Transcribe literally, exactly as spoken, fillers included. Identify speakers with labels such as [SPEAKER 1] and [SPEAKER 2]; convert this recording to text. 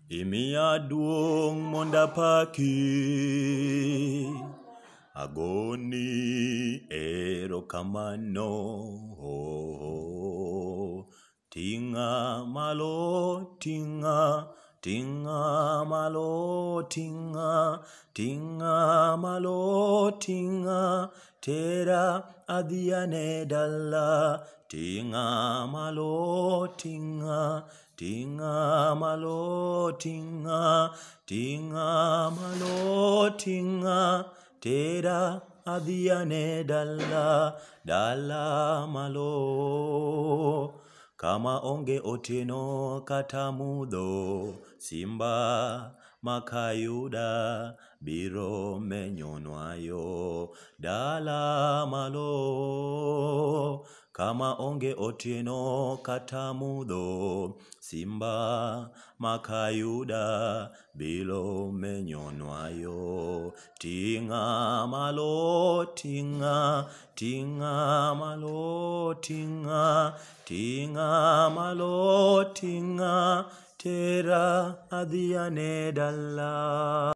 [SPEAKER 1] Imiya duong' monda paki, agoni erokamano. Ting'a malo, ting'a, ting'a malo, ting'a, ting'a malo, ting'a, tera adhiane dala. Ting'a malo, ting'a, ting'a malo, ting'a, ting'a malo, ting'a, tera adhiane dala, dala malo. Kama onge otieno kata mudho, simba makayuda biro menyonwa yo, dala malo. Kama onge otieno kata mudho, simba makayuda biro menyonwa yo. Ting'a malo, ting'a, ting'a malo, ting'a, ting'a malo, ting'a, tera adhiane dala.